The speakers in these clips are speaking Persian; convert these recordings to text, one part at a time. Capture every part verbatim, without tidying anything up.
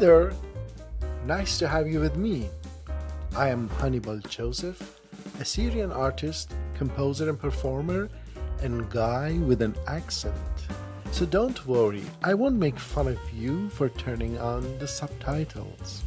there, nice to have you with me. I am Hannibal Joseph, a Syrian artist, composer and performer, and guy with an accent. So don't worry, I won't make fun of you for turning on the subtitles.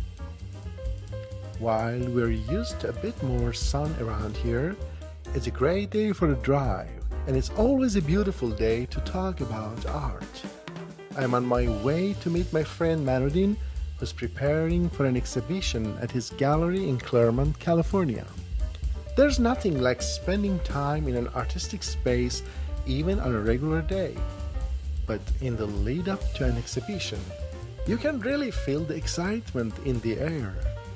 While we're used to a bit more sun around here, it's a great day for a drive, and it's always a beautiful day to talk about art. I'm on my way to meet my friend Manudin, who's preparing for an exhibition at his gallery in Claremont, California. There's nothing like spending time in an artistic space even on a regular day. But in the lead up to an exhibition, you can really feel the excitement in the air.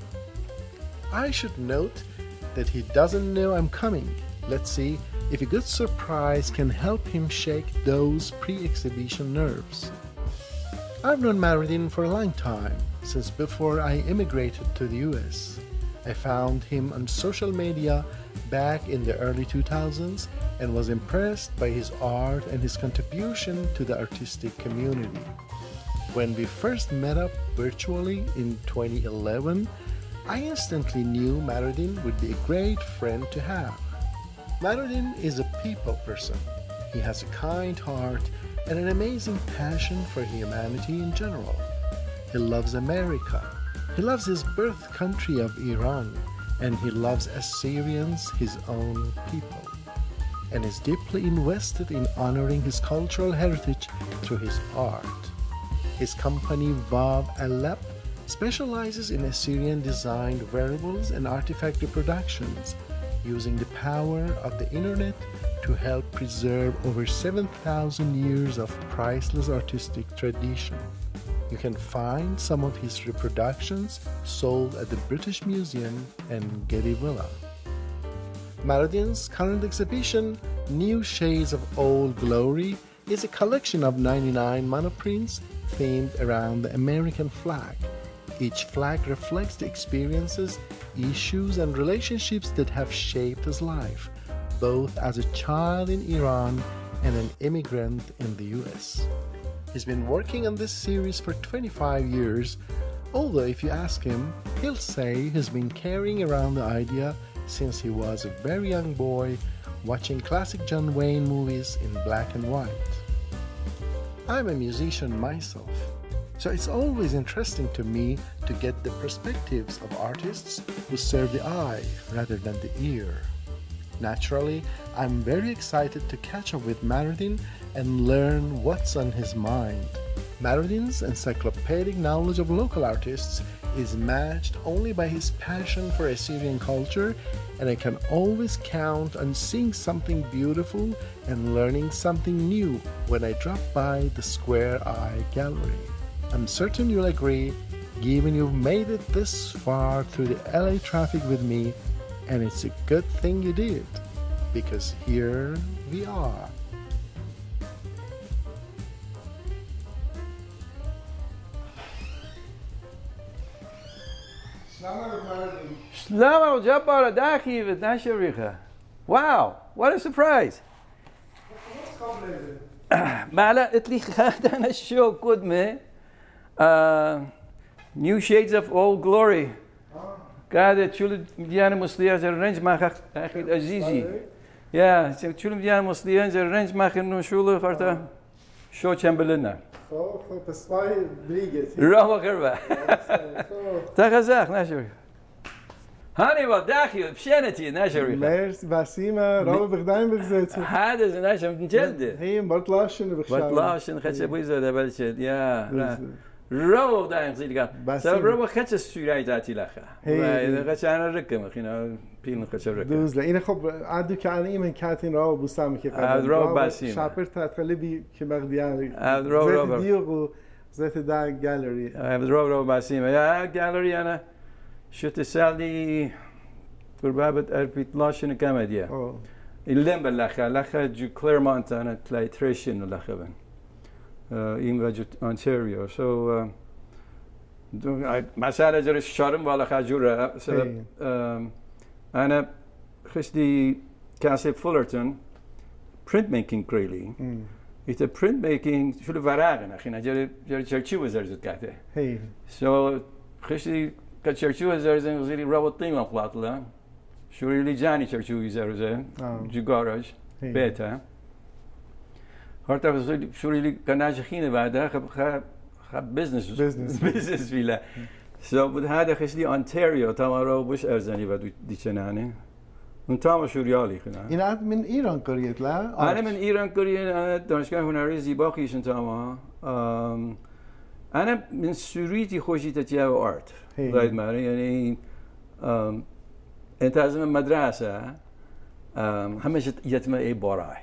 I should note that he doesn't know I'm coming. Let's see if a good surprise can help him shake those pre-exhibition nerves. I've known Manudin for a long time, since before I immigrated to the U S. I found him on social media back in the early two thousands and was impressed by his art and his contribution to the artistic community. When we first met up virtually in twenty eleven, I instantly knew Manudin would be a great friend to have. Manudin is a people person. He has a kind heart and an amazing passion for humanity in general. He loves America. He loves his birth country of Iran, and he loves Assyrians, his own people, and is deeply invested in honoring his cultural heritage through his art. His company Vav Alep specializes in Assyrian designed wearables and artifact reproductions, using the power of the internet to help preserve over seven thousand years of priceless artistic tradition. You can find some of his reproductions sold at the British Museum and Getty Villa. Manudin's current exhibition, New Shades of Old Glory, is a collection of ninety-nine monoprints themed around the American flag. Each flag reflects the experiences, issues, and relationships that have shaped his life, both as a child in Iran and an immigrant in the U S. He's been working on this series for twenty-five years, although if you ask him, he'll say he's been carrying around the idea since he was a very young boy watching classic John Wayne movies in black and white. I'm a musician myself, so it's always interesting to me to get the perspectives of artists who serve the eye rather than the ear. Naturally, I'm very excited to catch up with Manudin and learn what's on his mind. Manudin's encyclopedic knowledge of local artists is matched only by his passion for Assyrian culture, and I can always count on seeing something beautiful and learning something new when I drop by the Square Eye Gallery. I'm certain you'll agree, given you've made it this far through the L A traffic with me, and it's a good thing you did, because here we are. Shlomo Jabbar Adachi with Nasharicha. Wow, what a surprise! Mala itli khadana show good me. New Shades of Old Glory. God, chulid Diana Musliya ze range mach achid Azizi. Yeah, so chulid Diana Musliya ze range mach no shule farta show Chamberlain. So, so peswai briget. Rama gerba. Tagazach Nasharicha. Hannibal Dachi, Pshenati, Nasharicha. Merci, Basima, Rama Bigdain Bigzet. هذا زناش من جلده. هي برطلاشن بخشان. برطلاشن خدش بويزة ده بلشت يا. رو دايم زي قال. سبب رو خدش السوري ذاتي لخا. إذا خدش أنا ركم خينا بين خدش ركم. دوز لا إنه خب عادو كأنا إيمن كاتين رو بوسام كي قبل. رو باسيم. شابر تتقلبي كمغديان. رو رو. زيت ديوغو زيت دا جاليري. رو رو باسيم يا جاليري أنا شفت سالي قربابة أربيت لاشن كمديا. اللهم بالله لخا جو كليرمونت أنا تلاقي تريشن لخا بن. این وجود انتاریو so مسئله جرش شارم والا خجوره سبب أنا خشدي كاسب فولرتون printmaking كريلي ایت پرینت میکینگ شو ورقه نخی نجار جار چرچی وزر زد کاته هی سو خشتی که چرچی وزر زن وزیری رابط تیم اخلاط لا شوری لی جانی چرچی وزر زن جگارش بیتا هرتا شوری لی کناج خینه بعد خب خب خب بزنس بزنس ویلا سو بود هذا خشتی انتاریو تمارو بوش ارزانی و دیچنانه اون تام شوریالی خنا این من ایران کریت لا انا من ایران کریت انا دانشگاه هنری زیبا خیشن تاما انا من سوریتی خوشی تجاه آرت باید ماره یعنی انت از من مدرسه همیشه یتم ای بارای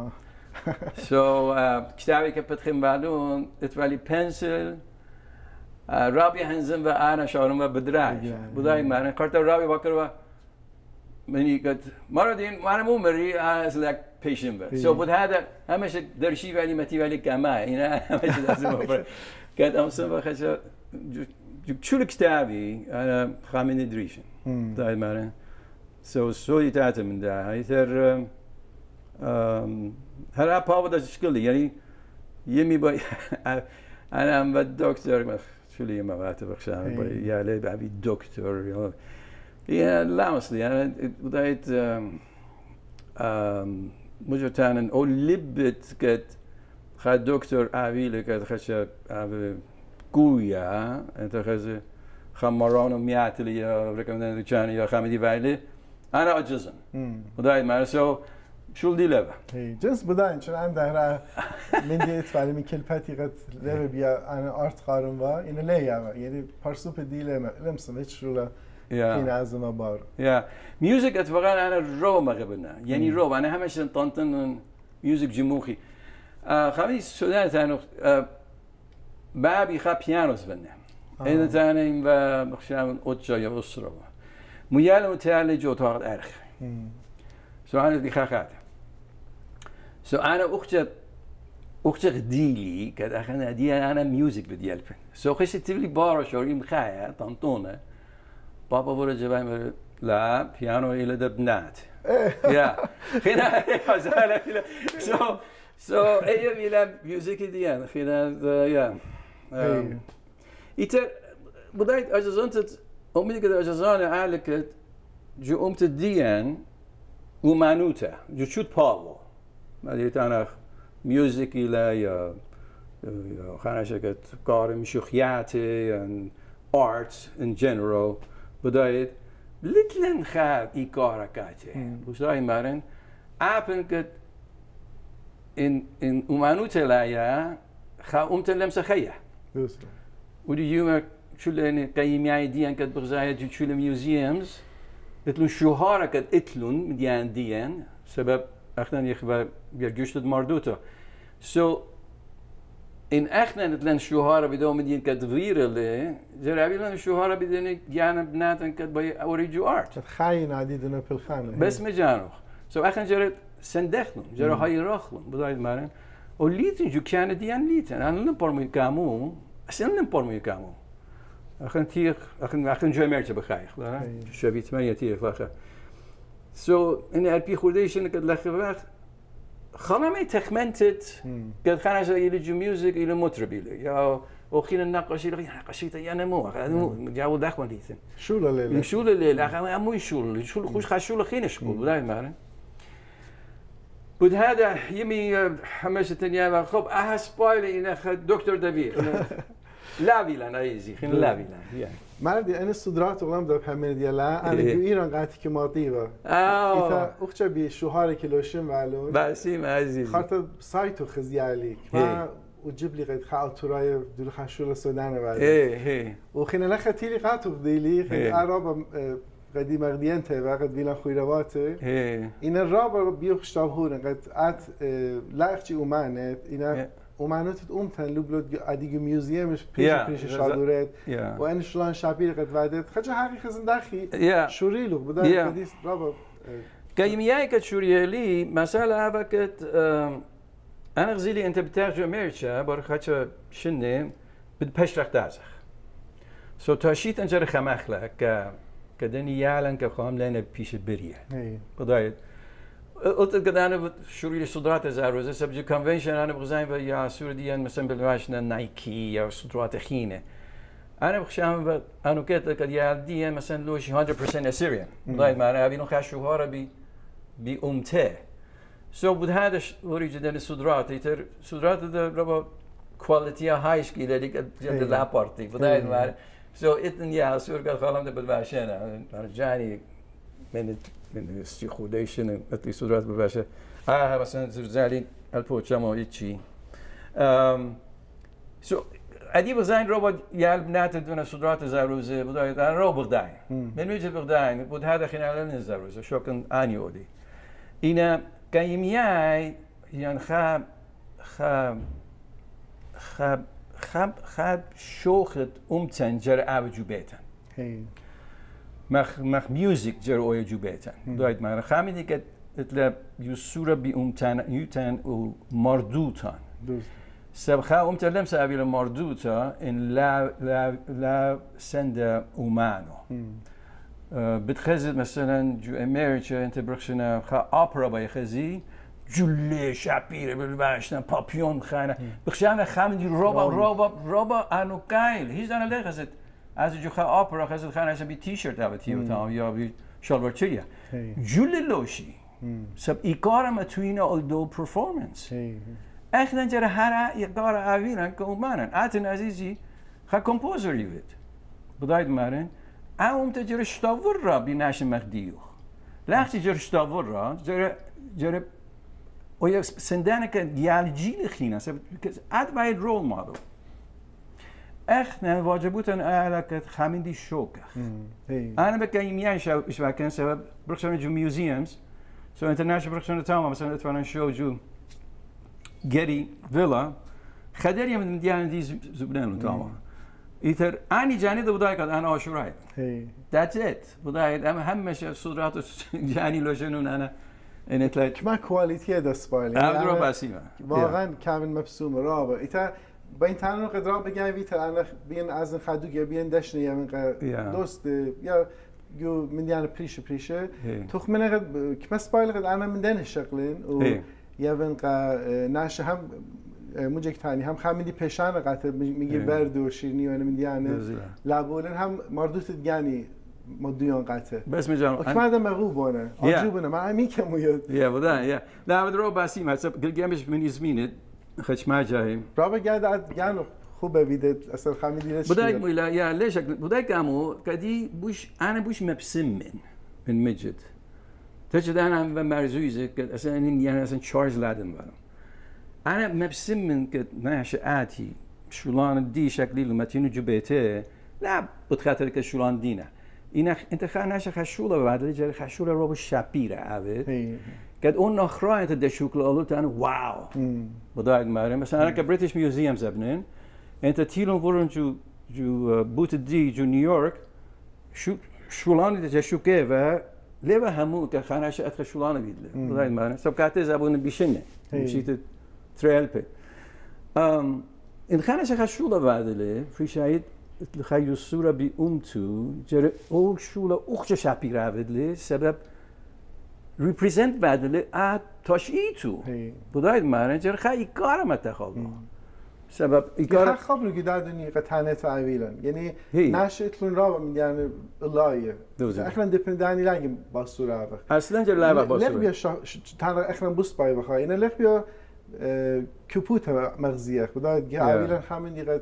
سو کتابی که پتخیم بعدون اتوالی پنسل رابی هنزم و انا شارم و بدراج بدای ماره کارت رابی باکر و مني قد مرة دين وأنا مو مري as like patient بس so but هذا همش درشي بالي متي بالي كمان هنا همش لازم أفر قد أمسن بخشة شو الكتابي أنا خامن إدريشن ده معناه so سوي تاعته من ده هاي تر هلا باود أشكالي يعني يمي باي أنا أم بالدكتور شو اللي يما بعته بخشة يا لي بعبي دكتور Ja, laatste, ja, dat مجرد أو لبت قد خد دكتور عويل قد خش عوي قوية أنت خش خمران ومياتلي يا ركمنا رجاني يا خامدي بعلي أنا أجزم وده ما سو شو دي لبه جنس بداين چون عنده را من دیت فعلی می کلپتی قد لبه بیا أنا آرت قارن و اینه لیا یعنی پرسوپ دی لما لمسم هیچ شولا این از ما بار یا میوزیک اتفاقا أنا رو ما قبلنا يعني رو أنا همش طنطن میوزیک جموخي خامدي السودان تانو بابي خا بيانوس بنه إذا تاني بخشام أوتشا يا أسرة ميال متعال جو تاخد أرخ سو أنا دي خاخات سو أنا أختي أختي ديلي كده أخنا دي أنا ميوزيك بدي ألفن سو خشت تبلي بارا شوري مخايا طنطونة بابا بورا جباي لا بيانو إلى دبنات يا خنا هزاله سو سو أيه ميلا ميوزيك دي أنا خنا يا إيتر بدايت أجازنت أمي كده أجازانة عالكت جو أمت ديان ومانوتا جو شوت بالو ما ديت أنا ميوزيك إلى يا خنا شكت كار مشوخياتي and arts in general بدايت لتلن خاب إيكارا كاتي وش راي مارن أبن كت إن إن ومانوتا لا يا خا أمت لمسة خيا ودي يوم شو اللي قيم يعني ديان كت بغزاية شو الميوزيومز اتلون شوهارا كت اتلون مديان ديان سبب اخنا يخبر بيرجوشت مردوتا سو ان اخنا اتلون شوهارا بدو مديان كت فيرل جرابي لان شوهارا بدين يعني بناتن كت باي اوريجو ارت خاين عديدنا في الخانه بس مجانو سو اخنا جرت سندخلون جرا هاي راخلون بدايت مارن وليتن جو كان ديان ليتن انا نبرمي كامو اصلا نبرمي كامو أخن تيخ أخن أخن جاي مرتبة خايخ لا شبيه ثمانية تيخ لاخه سو إني أربي خوديش إنك لاخه خلا ما تخمنتت قد خانش إلى جو ميوزك إلى مطرب إلى يا وخين النقاشي إلى نقاشي تيا نمو مو جاو داخل ديثن شو لا لا شو لا لا أخن أموي شو شو خوش خشول خين شكول ولا مارن بود هذا يمي حماسة تانية خب أحس بايلي إن أخذ دكتور دافيد لا فيلان أيزي خين لا فيلان يعني مردي أنا استدرات وغلام ده بحمل ديالا أنا جو إيران قاعد كي ماطيبة آه إذا أختي بشهاري كيلوشين معلوم باسيم عزيزي خاطر سايتو خزيالي ما وتجيب لي قد خاو تراي دول خشول السودان بعد إيه إيه وخين لخ تيلي قاتو بديلي خين عرب قدي مغديان تبع قد بيلا خويرواته إيه إن الرابع بيخشتاب هون قد أت لا أختي أمانة إن ومعناته تقوم تنلوبلود أديجو ميوزيمش بيش بيش شادورات وأنا شلون شابير قد بعدت خجة حقي خزن داخي شوريلو بدأ بديس رابع كيميائي كت شوريالي مسألة هذا كت أنا غزيلي أنت بترجم ميرشا برخاتش شنة بدبش رخ دازخ سو تاشيت أنجر خمخلة ك كدني يعلن كخام لنا بيش بريه بداية قلت لك أنا شوري صدرات زاروزة سبجي كونفنشن أنا بغزاين ويا سوريين مثلا بالواشنا نايكي أو صدرات خينة أنا بخشام أنا كنت قد يعدي مثلا لوش مية بالمية أسيريان ضايد معنا أبي نخش شهارة بي بأمته سو بود هذا وري جدا الصدرات يتر صدرات ده ربع كواليتي هايش كي لديك جد لا بارتي ضايد معنا سو إتن يا سور قال خلهم ده بالباشنا رجعني من من استخدامشون اتلی صدرات بباشه آه مثلا زرزالين البوچامو ایچی سو عدی بزاین رو یال بنات دون صدرات زاروزه بداید آن رو برداین من میشه برداین بود هذا خلال نزاروزه شوکن آنیودی اینا کایمیای یان خاب خاب خاب خاب خاب شوخت امتن جر آوجو بیتن مخ مخ موسیقی جر اوی جو بیتن داید من خامی که اتلا یوسورا بی امتن یوتن و مردوتان سب خا امتن لم سابیل مردوتا ان لا لا لا سند اومانو بتخزد مثلا جو امریکا انت برخشنا خا اپرا بای خزی جله شپیر بالباشنا پاپیون خانه بخشنا خامی دی روبا روبا روبا انوکایل هیچ دانه لخزد از جو خا آپرا خزد خانه از بی تی شرت آبتی و تام یا بی شلوار چیه جولی لوشی سب ایکار ما توینا اول دو پرفورمنس echt dan jere hara je gara aviran ko manen aten azizi ga composer je wit bedaid maren a om te jere stavurra bi nash magdiyo lacht jere stavurra jere jere o je sendaneke dialogile gina se at by role model echt ne wajibutan alakat khamindi shoka انا بكاين يعيش ايش كان سبب بركشن جو ميوزيومز سو انترناشونال بركشن تاعهم مثلا اتفرج شو جو جري فيلا خدري من ديان دي زبنان تاعهم ايثر اني جاني ده بدايك انا اشوراي ذاتس ات بدايك اهم همش صدرات جاني لوشنون انا ان تلاقي ما كواليتي دست بالي ابدو باسيما واقعا كامل مبسوم رابع ايثر با این تنها قدرا بگم ویتر انا بین از خدوگ بین دشنه یا من دوست یا جو من دیانه پریشه پریشه توخ من قد کمس بايل قد انا من دنه شغلين و یا من قا ناش هم موجك تاني هم خامدي پیشان قطع میگی ورد و شیرینی و انا من دیانه لابولن هم مردوت دیانی مدیون قطع بس میجام اكمل مغوبونه عجوبونه ما همین که موید یا بودا یا لا بدرو باسی ما قل جامش من يزمينت خش ما جاي رابع قاعد يعني خوبه بيدت اصل خامدي ليش بدايك ولا يا ليش بدايك امو كدي بوش انا بوش مبسم من من مجد تجد انا مرزويزك اصلا يعني اصلا تشارلز لادن بقى انا مبسم من كد ناشئاتي شولان دي شكلي لما تينو جبيته لا بتخاطر كشولان دينا اینا انت خانش خشوله بعد لجر خشوله رو شپیره عبد قد اون نخرايت الدشوكل قالوا انا واو بدايك ماري مثلا انا كبريتش ميوزيوم زبنين انت تيلون ورن جو جو بوت دي جو نيويورك شو شولان دي شوكه و ليه همو كخانش اتخ شولان بيدله بدايك ماري سب كاتي زبون بيشنه مشيت تريلبي ام ان خانش خشوله بعد له في شايد خیلی الصورة بأمتو جرا او شولا اوخش شپیره بدله سبب represent بدله ات تاش ایتو بداید مارن جرا خیلی کارم اتخاله سبب ایکار خبر که دادنی قطعنه تعویلن یعنی نشتلون را میگن لایه اخرن دپندانی لنگ باصوره آبخ اصلا جرا لایه باصوره لغ بیا تنها اخرن بوست بای بخواه اینه لغ بیا کپوت مغزیه بداید تعویلن همین دیگه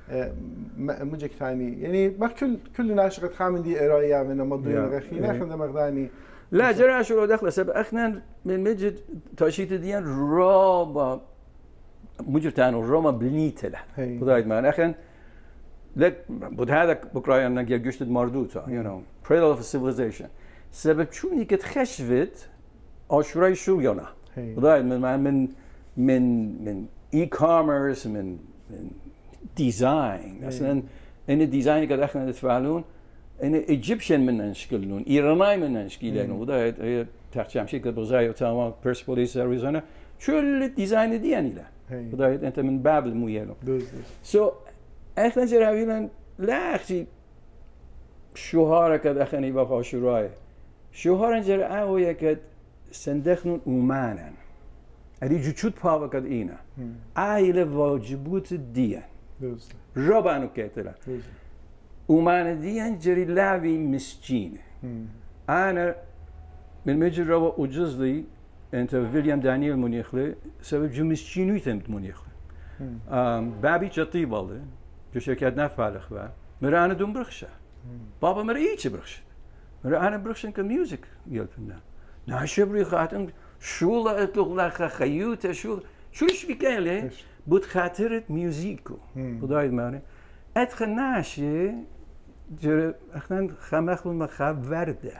موجك ثاني يعني ما كل كل ناشقة خامندي إراية من مضيون غخي ناخذ مغداني لا جرى شو دخل سب أخنا من مجد تاشيت ديان روما مجرتان وروما بنيتله بداية ما أخن لك بود هذا بكرة أنا جا جشت مردوتا you know cradle of civilization سبب شو نيكت خشفت أشراي شو يونا بداية من من من من e-commerce من من ديزاين اصلا ان الديزاين قد احنا نتفاعلون ان ايجيبشن من نشكلون ايراناي من نشكيلون وده هي تحكي شيء قد بزاي تمام بيرسبوليس اريزونا شو الديزاين دي يعني لا وده انت من بابل مو يلو سو احنا جراويلن لا اختي شوهار قد اخني بقى شراي شوهار جرا او يكد سندخنون اومانن ادی جوچوت پاوکد اینا عائله واجبوت دیان ربانو كتلا ومعنى دي جري لاعبي مسكين أنا من مجرد روا أجزلي أنت ويليام دانيال منيخلي سبب جو مسكين ويتمت منيخلي بابي جطي بالله جو شركات نفعل خبا مرا أنا دوم برخشة بابا مرا إيش برخشة مرا أنا برخشة كميوزك يلفنا ناشي بريخاتن شو لا أطلق لك خيوته شو شو إيش بيكان له بود خاطرت ميوزيكو بدايد معنى اتخناشي جر اخنان خمخلون ما خاب ورده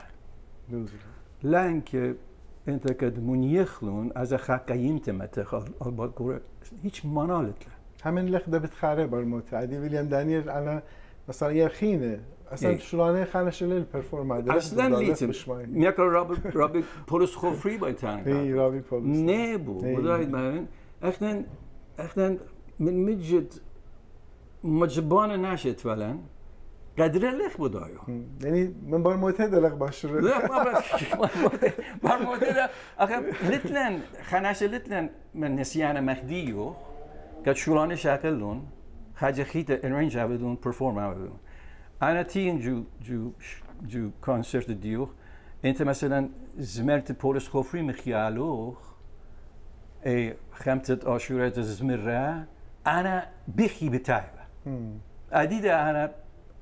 لانك انت كد منيخلون از خاكاينت متخل الباد كوره هيچ منالت له همين لخ ده بتخاره برموت عادي ويليام دانيال انا مثلا يا خينه اصلا شلونه خانش لل پرفورم اصلا ليتم ميكل رابي رابي بولس خوفري بايتان اي رابي بولس نيبو بدايد معنى اخنان اخنان من مجد مجبانه نشد فعلا قدره لخ بدايو يعني من بار معتاد لخ باشر لا ما بار معتاد اخر لتلن خناش لتلن من نسيان مهديو قد شولانه شكلون حاجه خيت ارينج عبدون پرفورم عبدون انا تين جو جو جو كونسرت ديو انت مثلا زمرت بولس خوفري مخيالو اي خمسة اشهر زمره انا بخي بتاعبه عديدة أنا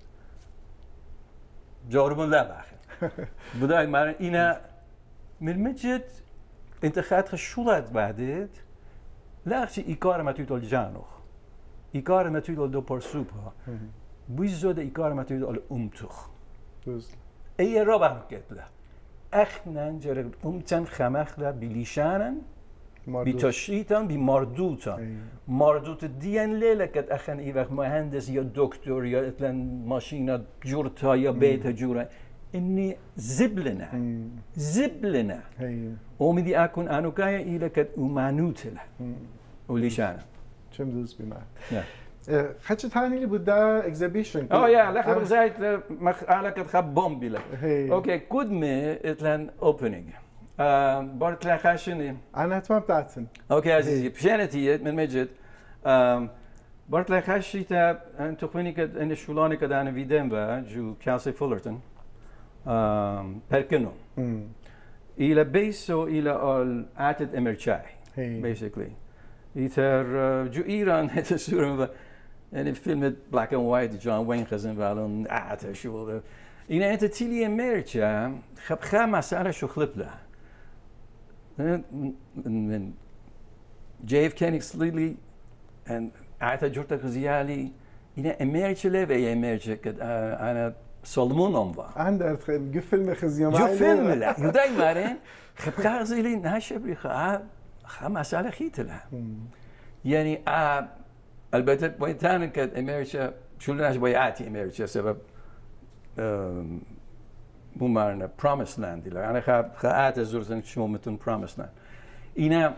جاربون لا باخر بداية مارن إنا من مجد أنت خاطر شولات بعدت لا أخشي إيكار ما تقول جانوخ إيكار ما تقول دو برسوبها بيزود إيكار ما تقول أمتوخ أي رابع كتله أخنا نجرب أمتن خمخلا بليشانن بتشريطاً بمردوطاً مردوط ديان ليلة كت أخن إيه وقت مهندس يا دكتور يا إتلان ماشينة جورتا يا بيت جورا إني زبلنا زبلنا ومدي أكون أنا كايا إلى كت أمانوتلا وليشانا شم دوز بما خدش ثاني اللي بدا اكزيبيشن اه يا لا خبر زايد مخ على كت خب بومبي لا اوكي كود مي إتلان اوبننج بارت لا خاشني انا تمام بتاعتن اوكي عزيزي بشانتي من مجد بارت لا خاشي تا انت تخويني كد ان شولاني كد انا فيدم با جو كاسي فولرتون بركنو الى بيسو الى ال اتد امرشاي basically ايتر جو ايران هت سورم ان فيلم بلاك اند وايت جون وين خزن بالون ات شو إن أنت تيلي امريكا خب خمس سنة شو خلبله من جيف كينيك سليلي and عاتا جورتا غزيالي إن أمريكا ليه أمريكا كد أنا سلمون أمبا عندك جو فيلم خزيان جو فيلم لا يداي مارين خب خازيلي ناشبري خا خمس سنة خيتله يعني البته بيتان كد أمريكا شو الناس بيعاتي أمريكا سبب بومارنا promised land دي أنا خاب خاطر زورتن شو متون promised land إنا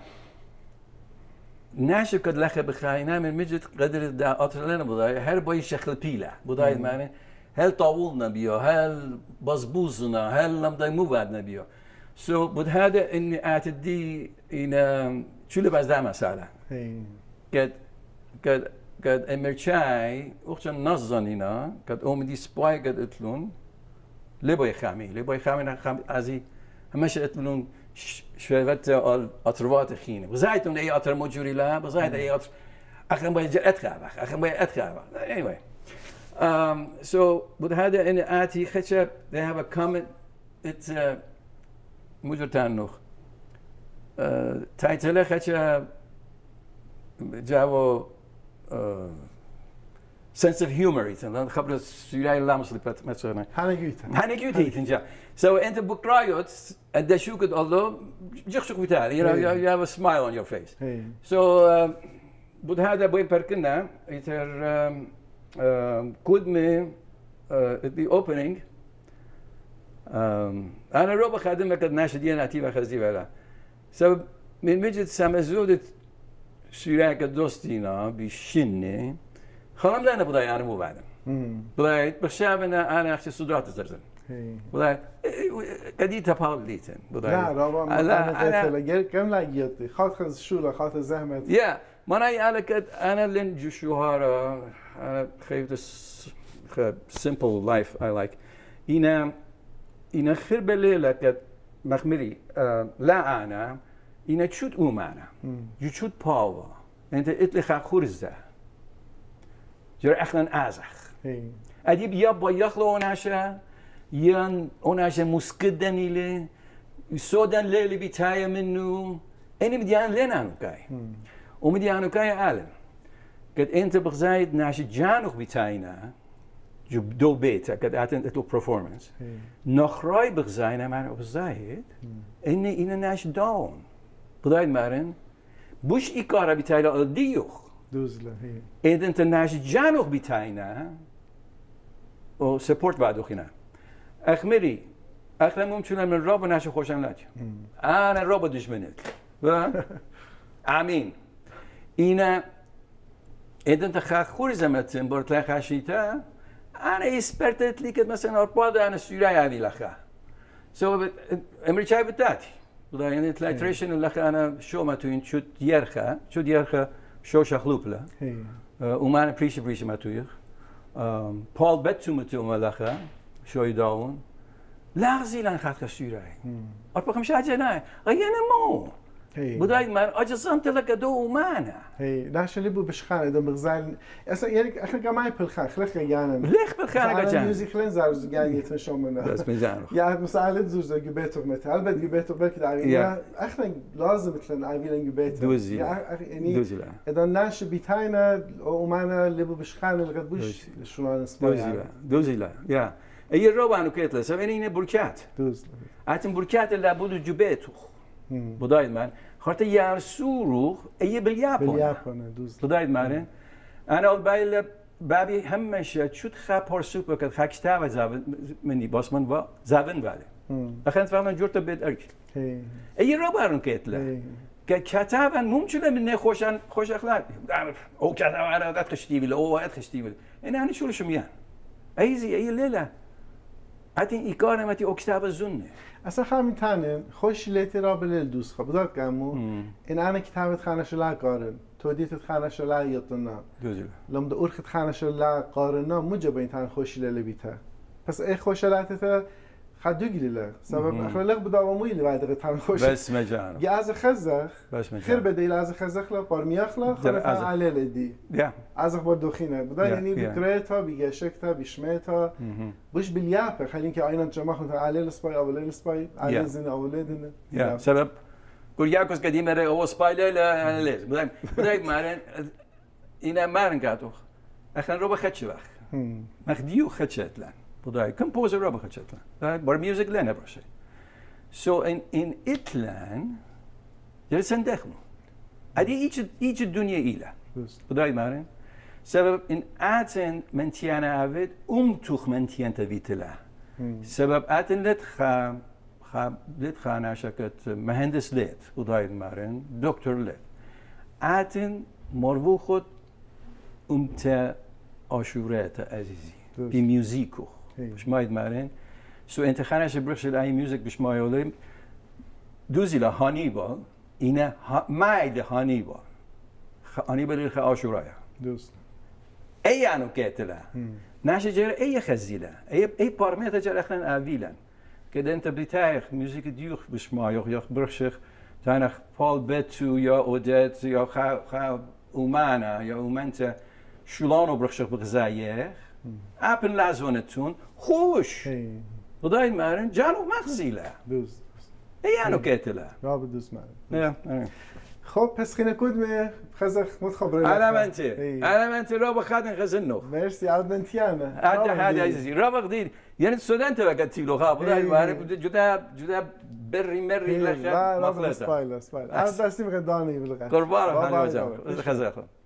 ناش كد لخ بخاينا من مجد قدر دا أطلنا بداية هل باي شكل بيلا بداية معنى هل طاولنا بيو هل بزبوزنا هل لم داي موادنا بيو so بود هذا إني أتدي إنا شو اللي بس ده مسألة كد كد قد امرشاي وقتن نظنينا قد اومدي سباي قد اتلون لباي خامي لباي خامي خام ازي همش اتلون شويت الاطروات خينه وزايتون اي اطر موجوري لا بزايد اي اطر اخر باي اتخاب اخر باي اتخاب anyway um so but هذا ان اتي خشب they have a comment it's uh, موجودان نوخ تايتل خشب جاو sense of humor إذن لأن خبر سيراي لامس اللي بات مثلاً هنجيت هنجيت إذن جا so أنت بقرايوت أنت شو كده الله جخشك بتاعي you know you have a smile on your face so بود هذا بين بركنا إتر كود مي at the opening أنا روبا خادم لك الناشدين أتيبا خزي ولا سبب من مجد سامزودت سيراك دوستينا بشنة خلنا لنا بداية أنا مو بعدم بداية بخشابنا أنا أختي صدرات الزرزن بودای قدی تپال لیتن بودای نه رابا انا كم لا جيتي خاط خز شولا خاط زحمت يا ما انا انا كد انا لين جوشوهارا انا خيفت simple life I like إنا إنا خير بليلة كد مخمري لا أنا إنا تشوت أمانة يشوت باوا أنت إتلي خورزة جر أخلن أزخ أديب يابا يخلو أناشا ين أناشا مسكدن إلي يسودن ليلي بتاعي منو أنا بديان لنا نكاي ومديان نكاي عالم قد أنت بغزايد ناشي جانوخ بتاعنا جو دو بيتا قد أعتن إتلو performance نخراي بغزاينا معنا بغزايد إني إنا ناش داون بدايد مارن بوش إيكارا بتاعنا الديوخ دوزلا هي إذا أنت ناش جانوخ بتاعنا و سبورت بعدو خنا أخمري أخلا ممكن من رابو ناش خوشن لاتي أنا رابو دشمنت آمين إنا إذا أنت خا خور زمتن برتلا خاشيتا أنا إسبرتت لي كده مثلا أربعة أنا سوري أبي لخا سو أمريكا بتاعتي وده يعني تلايتريشن اللخا أنا شو ما توين شو ديارخا شو ديارخا شو شخلوبلا وما أنا بريش بريش ما تويخ بول بتو متو ما لخا شو يداون لغزي لان خاطر سوري أربعة خمسة أجناء غيانا مو بداية ما أجزمت لك دو مانا. هي ناش اللي بو بشخان إذا بغزال أصلا يعني إحنا كمان بالخان خلق يعني. ليش بالخان كجان؟ أنا ميوزك لين زارز يعني يتنشوا منها. بس ميزانه. يعني مسألة زوج جبيته مثل هل بد جبيته بركي دعوي. إحنا لازم مثلا عايزين جبيته. دوزي. يعني دوزي لا. إذا ناش بيتاينا ومانا اللي بو بشخان اللي قد بوش شو أنا اسمه. دوزي لا. دوزي لا. يا. أي الربع إنه كيتلا سويني بركات. دوز. أتم بركات اللي بودو جبيته. بدايد مان خاطر يارسورو أي باليابان باليابان دوز بدايد مانه أنا أول بايل بابي همش شد خاب هرسوك وقت خاكشتا و زاون مني باس من با زاون باله أخذت فعلا جورت بيت أرك أي ربارن كتله ككتابا ممكن من خوشان خوش أخلاق أو كتاب أنا قد خشتيبل أو قد خشتيبل أنا أنا شو لشميان أي زي أي ليلة أتين إيكارة متي أكتاب الزنة اصلا خامن تانه خوش لیتی را بلیل دوست خب بداد کامو این آن کتابت خانش لا قارن تودیت خانش لا یطنا لام دور خد خانش لا قارنا مجب این تان خوش لیل بیته پس ای خوش لاتته خدو گلیله سبب اخلاق بداوموی لی بعد تان خوش بس مجانو یا از خزخ بس مجانو خیر بدیل از خزخ لا بار میاخلا خلاص علی لدی یا از بار دخینه بدا یعنی بکرتا بیگشکتا بیشمتا بوش باليابا خلينك عينا جماعة خنت على السباي أو لا السباي على زين أو لا دنا يا سبب كل ياكوس قديم رأي أو سباي لا لا ليز بدايم بدايم مارن إنا مارن قاتوخ أخن روبا خدشواخ مخديو خدشت لان بدايم كمبوزر روبا خدشت لان بار ميوزك لنا برشة so in in إتلان جلسن دخمو أدي إيش إيش الدنيا إيله بدايم مارن سبب إن آتن من تيانا عبد أم توخ من تيان تبيتلا سبب آتن لت خا خا لت خانة شكت مهندس لت ودايد مارن دكتور لت آتن مربو خود أم تا آشورات عزیزی بموزیکو بش ماید مارن سو أنت خانة شبرش الأي موزيك بش مايولم دوزي لا هانيبال إنا مايد هانيبال هانيبال الخ آشورايا دوست أي عنو كاتلا ناش جرى أي خزيلة أي أي بارميتا جرى أخلان أبيلا كده أنت بتاعك موسيقى ديوخ بسمع يخ يخ برشخ تانخ بول بيتو يا أوديت يا خا خا أمانا يا أمانتا شلانو برشخ بغزايخ أبن لازونتون خوش بدايد مارن جانو مخزيلة دوست أي عنو كاتلا رابط دوست مارن يا خب پس خیلی کود می خزخ متخبره علامتی علامتی را بخادن خزنو مرسی عدنتیانه عد هذا عزیزی را بقدیر یعنی سودان تبقى تيلو خاب ولا ما جدا جدا بري مري لك لا لا سبايلر سبايلر انا دستي مقداني بالغ قربان خلي وجهك خزخ